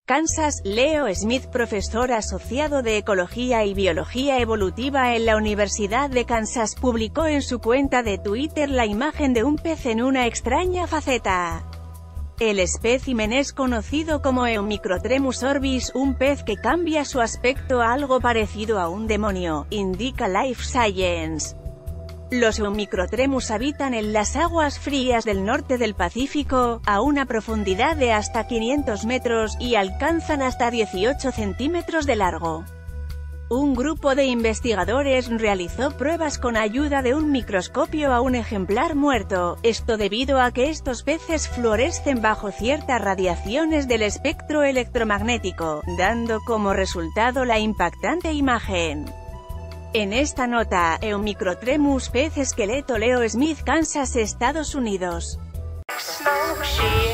Kansas. Leo Smith, profesor asociado de Ecología y Biología Evolutiva en la Universidad de Kansas, publicó en su cuenta de Twitter la imagen de un pez en una extraña faceta. El espécimen es conocido como Eumicrotremus orbis, un pez que cambia su aspecto a algo parecido a un demonio, indica Life Science. Los Eumicrotremus habitan en las aguas frías del norte del Pacífico, a una profundidad de hasta 500 metros, y alcanzan hasta 18 centímetros de largo. Un grupo de investigadores realizó pruebas con ayuda de un microscopio a un ejemplar muerto, esto debido a que estos peces fluorescen bajo ciertas radiaciones del espectro electromagnético, dando como resultado la impactante imagen. En esta nota, Eumicrotremus pez esqueleto. Leo Smith, Kansas, Estados Unidos.